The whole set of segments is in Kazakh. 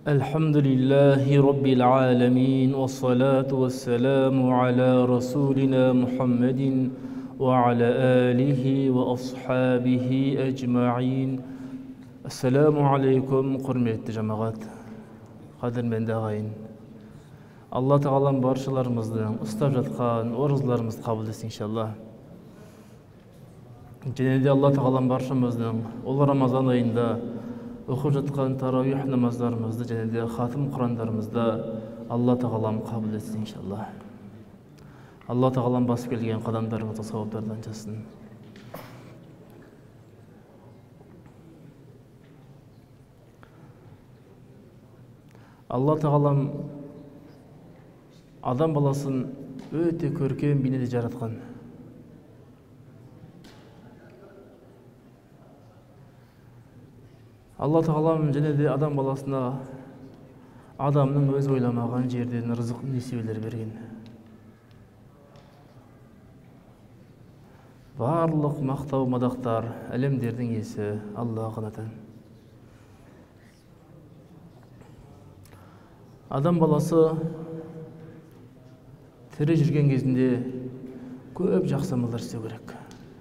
الحمد لله رب العالمين والصلاة والسلام على رسولنا محمد وعلى آله وأصحابه أجمعين. السلام عليكم قرمت جماعات قدر من داغين. Allah Tağalam barşalarımızdan ıstap жатқан oruçlarımızı kabul etsin inşallah. Және де Allah Tağalam barşamızdan ol Ramazan ayında оқып жатқан таравих намаздарымызды және де хатым құрандарымызды Алла Тағалам қабыл етсін иншалла. Алла Тағалам басып келген қадамдарыңызды сауаптардан жассын. Алла Тағалам адам баласын өте көркем бейнеде жаратқан. Алла Тағалам және де адам баласына адамның өз ойламаған жерден рызық несібелер берген. Барлық мақтау мадақтар әлемдердің иесі Алла ғана тән. Адам баласы тірі жүрген кезінде көп жақсы амалдар істеу керек.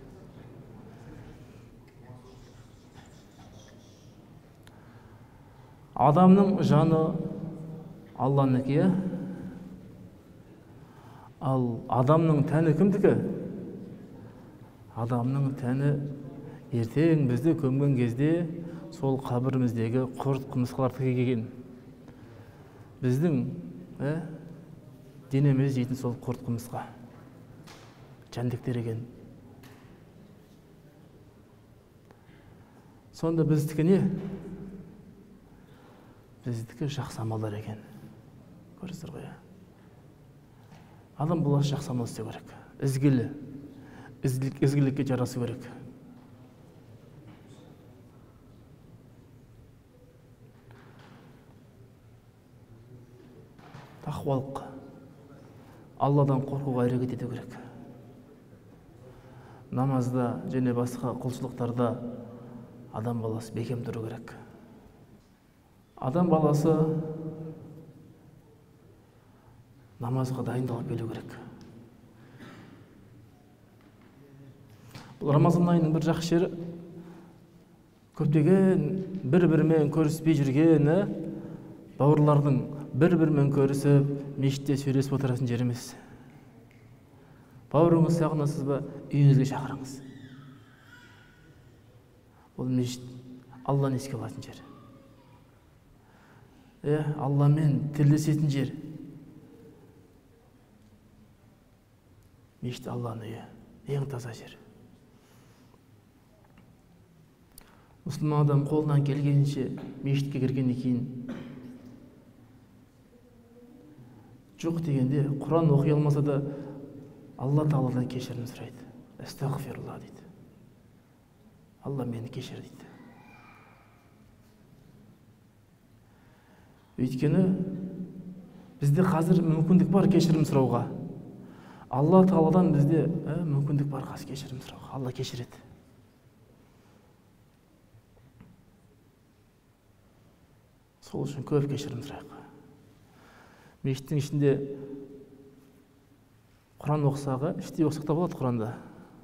Адамның жаны Алланыкі, ал адамның тәні кімдікі? Адамның тәні ертең бізді көмген кезде сол қабіріміздегі құрт құмырсқалардікі келген. Біздің денеміз жейтін сол құрт құмырсқа жәндіктер екен. Сонда біздікі не? Біздікі жақсы амалдар екен. Көресіздер ғой. Адам баласы жақсы амал істеу керек. Ізгілікке жарасу керек. Тақуалық. Алладан қорқуға әрекет ету керек. Намазда және басқа құлшылықтарда адам баласы бекем тұру керек. Адам баласы намазға дайындалып келу керек. Бұл Рамазан айының бір жақсы жері көптеген бір-бірімен көріспей жүрген бауырлардың бір-бірімен көрісіп, мешітте сөйлесіп отыратын жер емес. Бауырыңыз сағынасыз ба, үйіңізге шақырыңыз. Бұл мешіт Алланы еске алатын жер. Алламен тілдесетін жер. Мешіт Алланың үйі, ең таза жер. Мұсылман адам қолынан келгенше мешітке кіргеннен кейін жоқ дегенде Құран оқи алмаса да Алла Тағаладан кешірім сұрайды. Астағфирулла дейді. Алла мені кешір дейді. Өйткені бізде қазір мүмкіндік бар кешірім сұрауға. Алла Тағаладан бізде мүмкіндік бар қазір кешірім сұрауға. Алла кешіреді. Сол үшін көп кешірім сұрайық. Мешіттің ішінде Құран оқысағы, іштей оқысақ та болады Құранда.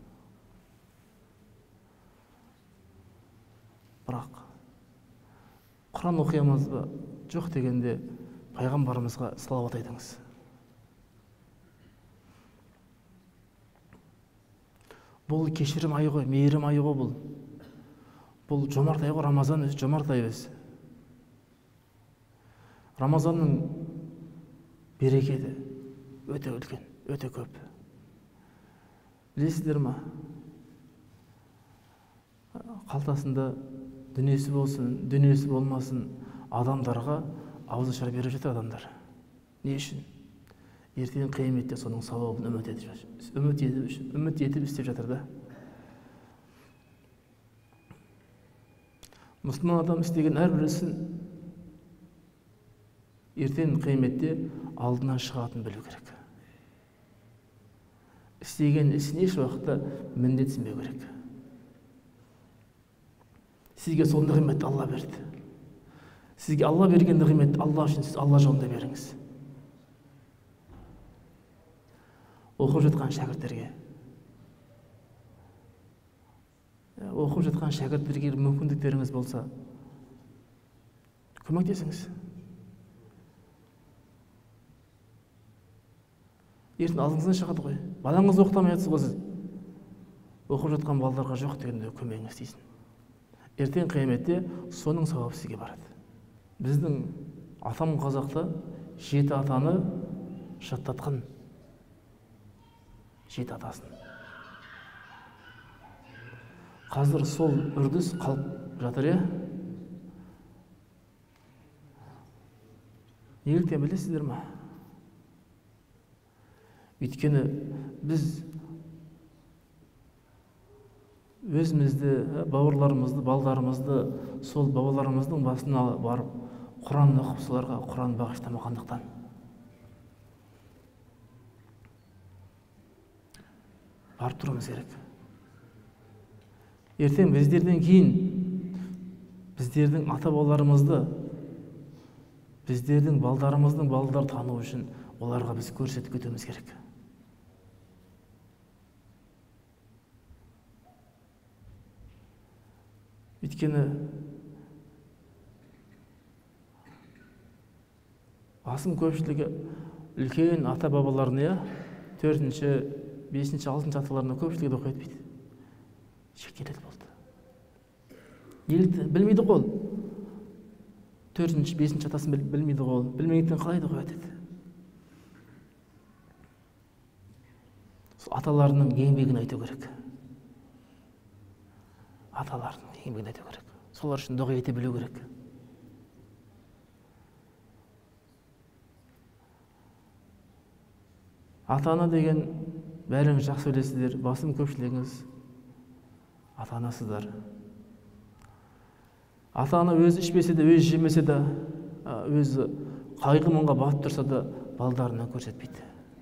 Бірақ Құран оқи алмаймыз ба? Жоқ дегенде пайғамбарымызға салауат айтыңыз. Бұл кешірім айы ғой, мейірім айы ғой бұл. Бұл жомарт ай ғой, Рамазан өзі жомарт ай өзі. Рамазанның берекеті өте үлкен, өте көп. Білесіздер ма? Қалтасында дүниесі болсын, дүниесі болмасын, адамдарға ауызашар беріп жатыр адамдар. Не үшін? Ертең қияметте соның сауабын үміт етіп істеп жатыр да. Мұсылман адам істеген әрбір ісін ертең қияметте алдынан шығатынын білу керек. Істеген ісін еш уақытта міндетсінбеу керек. Сізге сондай қимметті Алла берді. Сізге Алла берген нығметті Алла үшін сіз Алла жолында беріңіз. Оқып жатқан шәкірттерге, мүмкіндіктеріңіз болса, көмектесіңіз. Ертең алдыңыздан шығады ғой. Балаңызды оқытамай жатсыз ғой сіз. Оқып жатқан балаларға жоқ дегенде көмегіңіз істейсін. Ертең қияметте соның сауабы сізге барады. Біздің атам қазақта 7 атаны жаттатқан. 7 атасын. Қазір сол үрдіс қалып жатыр, е? Неліктен білесіздер ме? Өйткені біз өзімізді, бауырларымызды, балдарымызды сол бабаларымыздың басына барып, Құран оқып, соларға Құран бағыштамағандықтан. Барып тұруымыз керек. Ертең біздерден кейін, біздердің ата-бабаларымызды, біздердің балдарымыздың балдар тану үшін оларға біз көрсетіп кетуіміз керек. Өйткені басым көпшілігі үлкен ата-бабаларына, 4-ші, 5-ші, 6-ші аталарына көпшілігі де оқиды бейді. Шекеледі болды. Елікті білмейді қол. 4-ші, 5-ші атасын білмейді қол. Білмегенден қалайды қой әдеді. Аталарының еңбегін айту керек. Аталарының еңбегін айту керек. Солар үшін дұға ете білу керек. Ата-ана деген бәріңіз жақсы білесіздер, басым көпшілігіңіз ата-анасыздар. Ата-ана өзі ішпесе де, өзі жемесе де, өзі қайғы-мұңға батып тұрса да, балдарына көрсетпейді.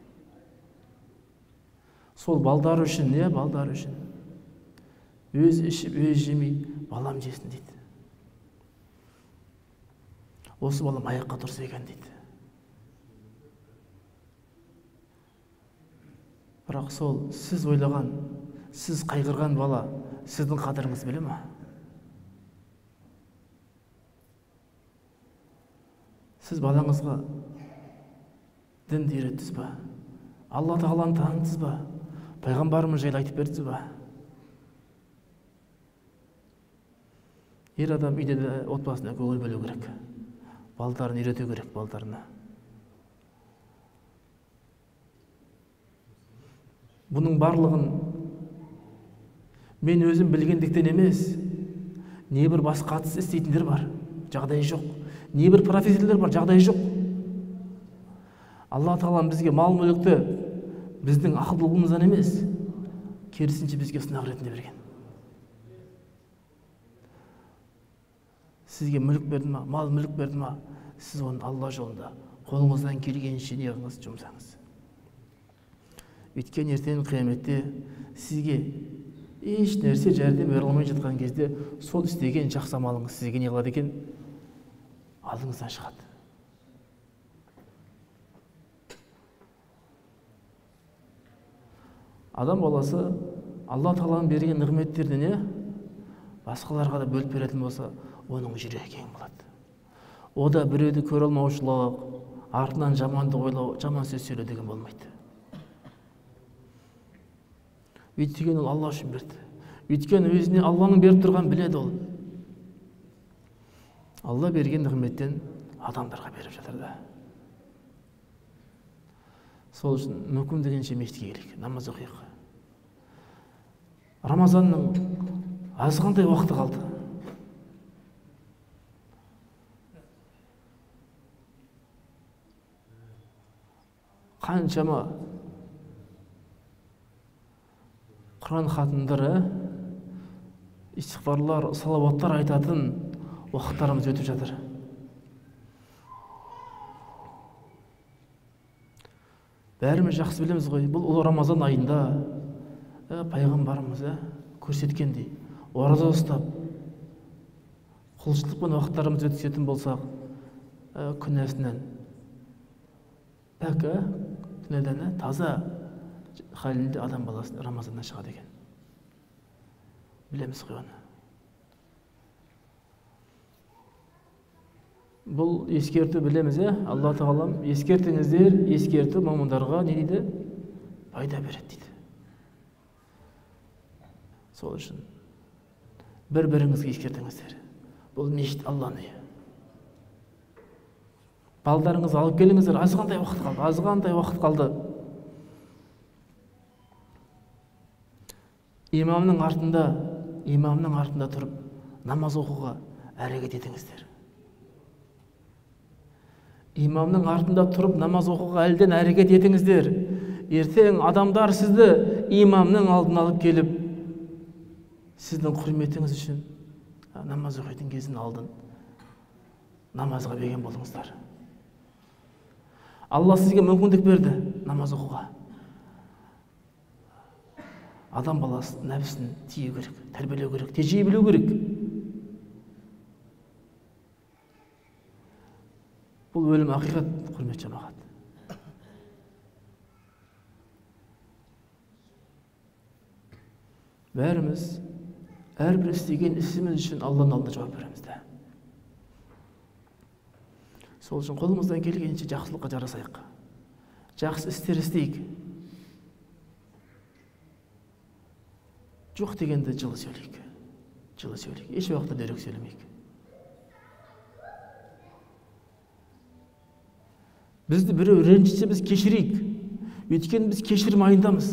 Сол балдар үшін, не? Балдар үшін. Өз ішіп, өз жемей, балам жесін дейді. Осы балам аяққа тұрса екен дейді. Бірақ сол сіз ойлаған, сіз қайғырған бала, сіздің қадіріңіз біле ме? Сіз балаңызға дінді үйреттіңіз ба? Алла тағаланы таныдыңыз ба? Пайғамбарымыз жайлы айтып бердіңіз ба? Ер адам үйде де отбасына көңіл бөлу керек. Балдарын үйрету керек, балдарына. Бұның барлығын мен өзім білгендіктен емес, не бір басқа қатыс істейтіндер бар, жағдай жоқ. Не бір профессорлар бар, жағдай жоқ. Алла тағалам бізге мал мүлікті біздің ақылдылығымыздан емес, керісінше бізге сынақ ретінде берген. Сізге мүлік берді ма, мал мүлік берді ма, сіз оны Алла жолында қолыңыздан келгенше неғыңыз жұмсаңыз. Өйткені ертең қияметте сізге еш нәрсе жәрдем бере алмай жатқан кезде сол істеген жақсы амалыңыз сізге не қылады екен? Алдыңыздан шығады. Адам баласы Алла тағаланың берген нығметтеріне басқаларға да бөліп беретін болса, оның жүрегі кең болады. О да біреуді көре алмаушылық, артынан жаманды ойлау, жаман сөз сөйлеу деген болмайды. Өйткені ол Алла үшін берді. Өйткені өзіне Алланың беріп тұрған біледі ол. Алла берген нығметтен адамдарға беріп жатыр да. Сол үшін мүмкін дегенше мешітке келейік, намаз оқиық. Рамазанның азғандай уақыты қалды. Қаншама Құран хатымдары, истиғфарлар, салауаттар айтатын уақыттарымыз өтіп жатыр. Бәріміз жақсы білеміз ғой, бұл ұлы Рамазан айында пайғамбарымыз көрсеткендей, ораза ұстап, құлшылықпен уақыттарымыз өткізетін болсақ, күнәсінен пәк, күнәден таза халінде адам баласы Рамазаннан шығады екен. Білеміз ғой оны. Бұл ескерту білеміз, Алла Тағалам ескертіңіздер, ескерту момындарға не дейді? Пайда береді дейді. Сол үшін бір-біріңізге ескертіңіздер. Бұл мешіт Алланың үйі. Балдарыңыз алып келіңіздер, азғандай уақыт қалды. Имамның артында тұрып намаз оқуға әрекет етіңіздер. Имамның артында тұрып намаз оқуға әлден әрекет етіңіздер. Ертең адамдар сізді имамның алдына алып келіп, сіздің құрметіңіз үшін намаз оқитын кезін алдын намазға берген болыңыздар. Алла сізге мүмкіндік берді намаз оқуға. Адам баласы нәпсін тию керек, тәрбиелеу керек, тежей білу керек. Бұл өлім ақиқат, құрмет жамағат. Бәріміз әрбір істеген ісіміз үшін Алланың алдында жауап береміз. Сол үшін қолымыздан келгенше жақсылыққа жарасайық. Жақсы істер істейік. Жоқ дегенде жылы сөйлейік. Еш уақытта дөрекі сөйлемейік. Бізді біреу ренжітсе біз кешірейік. Өйткені біз кешірім айындамыз.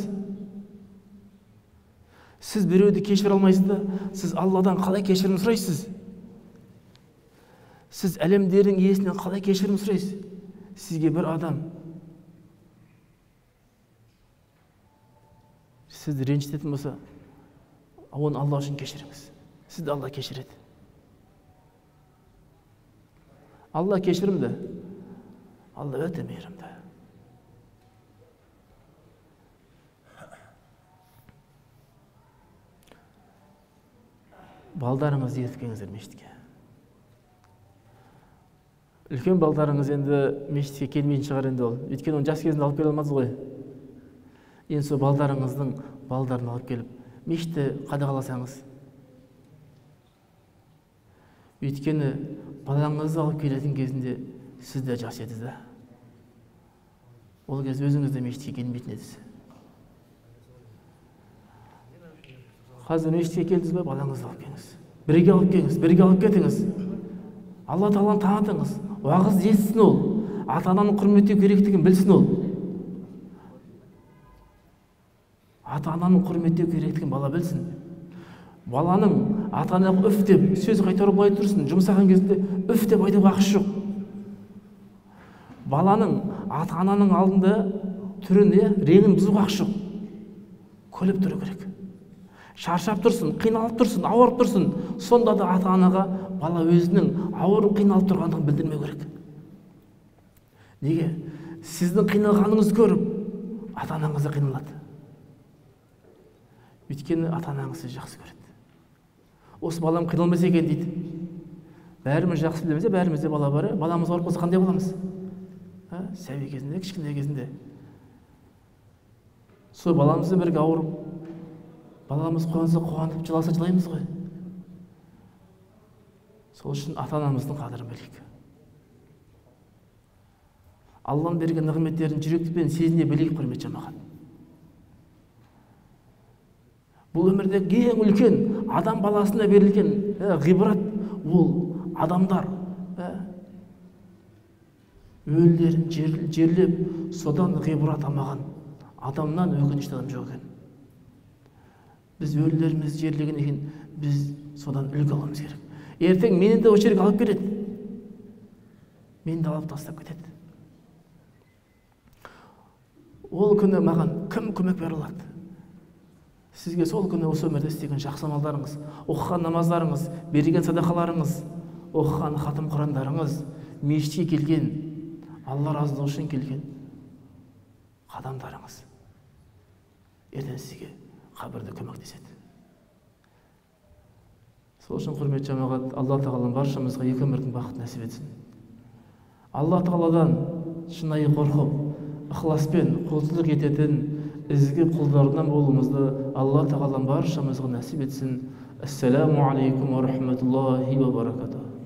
Сіз біреуді кешіре алмайсыз да, сіз Алладан қалай кешірім сұрайсыз? Сіз әлемдердің иесінен қалай кешірім сұрайсыз? Сізге бір адам сізді ренжітетін болса, оны Алла үшін кешіріңіз. Сізді Алла кешіреді. Алла кешірімді. Алла өте мейірімді. Балдарыңызды ертпеңіздер мешітке. Үлкен балдарыңыз енді мешітке келмейтін шығар енді ол. Өйткені оны жас кезінде алып келе алмадыңыз ғой. Енді сол балдарыңыздың балдарын алып келіп, мешітті қадағаласаңыз. Өйткені балаңызды алып келетін кезінде сіз де жас едіңіз да. Ол кез өзіңіз де мешітке келмейтін едіңіз. Қазір мешітке келдіңіз бе, балаңызды алып келіңіз. Бірге алып келіңіз, бірге алып кетіңіз. Алла Тағаланы танытыңыз. Уағызды естісін ол. Ата-ананың құрметтеу керектігін білсін ол. Ата-ананың құрметтеу керектігін бала білсін. Баланың ата-анаға үф деп сөз қайтарып былай тұрсын, жұмсаған кезінде үф деп айтуға хақысы жоқ. Баланың ата-ананың алдында түрін, реңін бұзуға хақысы жоқ. Күліп тұру керек. Шаршап тұрсын, қиналып тұрсын, ауырып тұрсын, сонда да ата-анаға бала өзінің ауырып қиналып тұрғандығын білдірмеу керек. Неге? Сіздің қиналғаныңызды көріп, ата-анаңыз да қиналады. Өйткені ата-анаңыз сізді жақсы көреді. Осы балам қиналмаса екен дейді. Бәріміз жақсы білеміз, бәрімізде бала бар. Баламыз ауырып қалса қандай боламыз? Сәби кезінде, кішкентай кезінде. Сол баламызды бірге ауырып, баламыз қуанса қуанып, жыласа жылаймыз ғой. Сол үшін ата-анамыздың қадірін білейік. Алланың берген нығметтерін жүрекпен сезіне білейік, құрмет жамағат. Бұл өмірдегі ең үлкен адам баласына берілген ғибрат, ол адамдар өлілерін жерлеп, содан ғибрат алмаған адамнан өкінішті адам жоқ екен. Біз өлілеріміз жерлеген екен, біз содан үлгі аламыз керек. Ертең мені де осы жерге алып келеді. Мені де алып тастап кетеді. Ол күні маған кім көмек бере алады? Сізге сол күні осы өмірде істеген жақсы амалдарыңыз, оқыған намаздарыңыз, берген садақаларыңыз, оқыған хатым құрандарыңыз, мешітке келген, Алла разылығы үшін келген қадамдарыңыз ертең сізге қабірде көмектеседі. Сол үшін құрметті жамағат, Алла Тағалам баршамызға екі өмірдің бақытын нәсіп етсін. Алла Тағаладан шынайы қорқып, ықыласпен құлшылық ететін ізгі құлдарынан болуымызды Алла Тағала баршамызға нәсіп етсін. Ассаламу алейкум ва рахматуллахи ва баракатух.